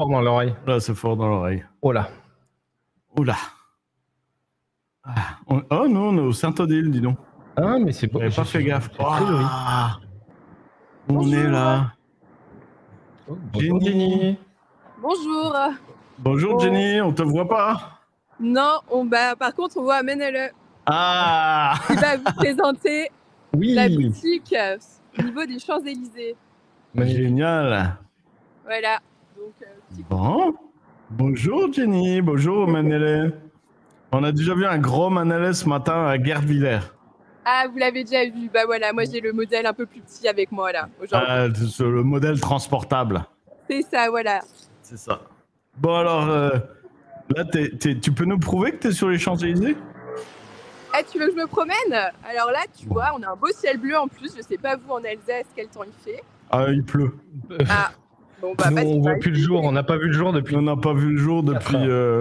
fort dans l'oreille. Là, c'est fort dans l'oreille. Oh là. Oula. Ah, oh non, on est au Saint-Odile, dis donc. Ah, mais c'est beau. J'avais pas fait gaffe. C'est très joli. Ah, on Bonjour. est là. Oh, bonjour, Jenny. Bonjour. Bonjour Jenny, on te voit pas? Non, par contre, on voit Menele Ah. qui va vous présenter Oui. la boutique au niveau des Champs-Élysées. Génial. Voilà. Donc, petit Bon. Bonjour Jenny, bonjour Manele. On a déjà vu un gros Manele ce matin à Guervillers. Ah, vous l'avez déjà vu. Bah voilà, moi j'ai le modèle un peu plus petit avec moi là aujourd'hui. Ah, c'est le modèle transportable. C'est ça, voilà. C'est ça. Bon alors, là, tu peux nous prouver que tu es sur les Champs-Élysées? Ah, tu veux que je me promène? Alors là, tu vois, on a un beau ciel bleu en plus. Je sais pas vous en Alsace quel temps il fait. Ah, il pleut. Ah, bon bah Nous, pas on voit plus le jour. On n'a pas vu le jour depuis. On n'a pas vu le jour depuis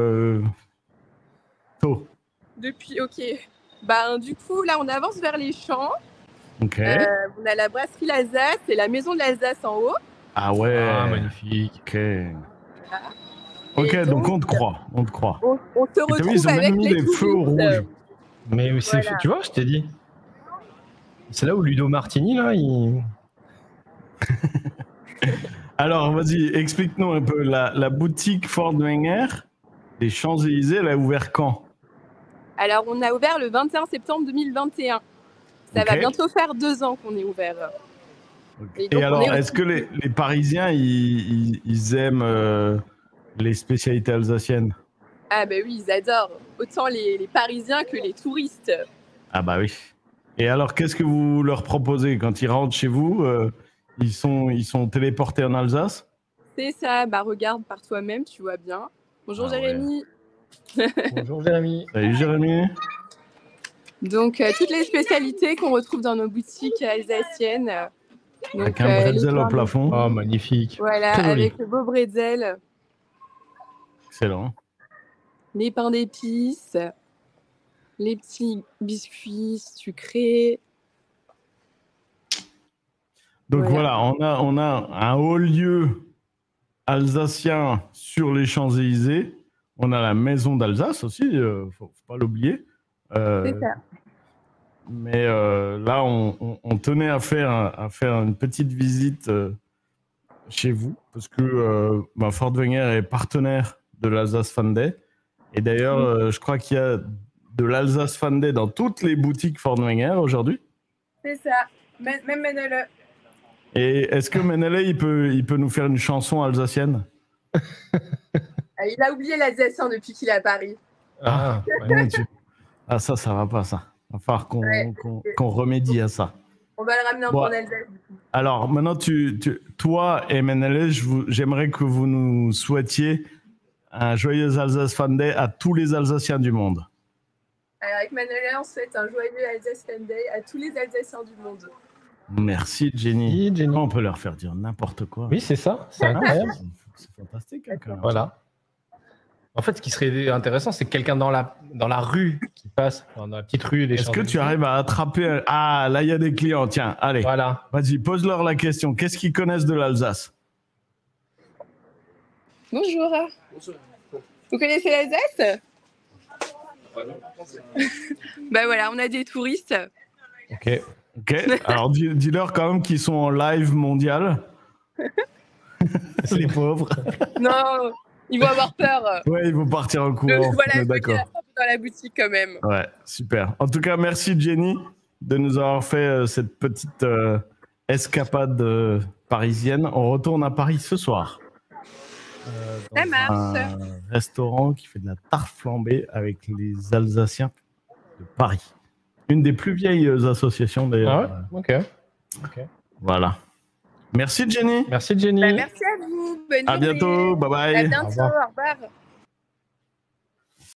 tôt. Depuis, ok. Du coup, là, on avance vers les champs. Ok. On a la brasserie l'Alsace et la maison de l'Alsace en haut. Ah ouais. Ah, magnifique. Ok. Voilà. Ok, Et donc on te croit. On te croit. On se Et t'as vu, retrouve ils ont avec même mis les des feux au rouge. Mais c'est, Voilà. tu vois, je t'ai dit. C'est là où Ludo Martini, là, il... Alors, vas-y, explique-nous un peu. La boutique Ford Wenger des Champs-Élysées, elle a ouvert quand? Alors, on a ouvert le 21 septembre 2021. Ça va bientôt faire 2 ans qu'on est ouvert. Et alors, est-ce que les Parisiens, ils aiment les spécialités alsaciennes? Ah bah oui, ils adorent. Autant les Parisiens que les touristes. Ah bah oui. Et alors, qu'est-ce que vous leur proposez quand ils rentrent chez vous? Ils sont téléportés en Alsace? C'est ça, regarde par toi-même, tu vois bien. Bonjour Jérémy. Bonjour Jérémy. Salut Jérémy. Donc, toutes les spécialités qu'on retrouve dans nos boutiques alsaciennes. Donc, avec un bretzel au plafond. Oh, magnifique. Voilà, avec le beau bretzel. Excellent. Les pains d'épices, les petits biscuits sucrés. Donc voilà, on a un haut lieu alsacien sur les Champs-Élysées. On a la maison d'Alsace aussi, faut pas l'oublier. C'est ça. Mais là, on tenait à faire une petite visite chez vous parce que Ford Wenger est partenaire de l'Alsace Fan Day. Et d'ailleurs, je crois qu'il y a de l'Alsace Fan Day dans toutes les boutiques Ford Wenger aujourd'hui. C'est ça, même Menele. Et est-ce que Menele, il peut nous faire une chanson alsacienne? Il a oublié l'Alsacien depuis qu'il est à Paris. Ah, ouais. Ah, ça va pas, ça. Il va falloir qu'on remédie à ça. On va le ramener un peu en Alsace. Alors, maintenant, toi et Menele, j'aimerais que vous nous souhaitiez un joyeux Alsace Fan Day à tous les Alsaciens du monde. Alors, avec Menele, on souhaite un joyeux Alsace Fan Day à tous les Alsaciens du monde. Merci, Jenny. On peut leur faire dire n'importe quoi. Oui, c'est ça. C'est incroyable. C'est fantastique. Quand même. Voilà. En fait, ce qui serait intéressant, c'est quelqu'un dans la rue qui passe, dans la petite rue des Est-ce que tu arrives à attraper... Ah, là, il y a des clients. Tiens, allez. Voilà. Vas-y, pose-leur la question. Qu'est-ce qu'ils connaissent de l'Alsace? Bonjour. Vous connaissez l'Alsace? Voilà, on a des touristes. Ok. Alors, dis-leur quand même qu'ils sont en live mondial. Les pauvres. Non, ils vont avoir peur. Ouais, ils vont partir en courant. Voilà, d'accord. Dans la boutique quand même. Ouais, super. En tout cas, merci Jenny de nous avoir fait cette petite escapade parisienne. On retourne à Paris ce soir. Ça marche. Un restaurant qui fait de la tarte flambée avec les Alsaciens de Paris. Une des plus vieilles associations d'ailleurs. Ah ouais, ok. Voilà. Merci Jenny. Merci Jenny. Merci à vous. Bonne journée. À bientôt. Bye bye. À bientôt. Au revoir.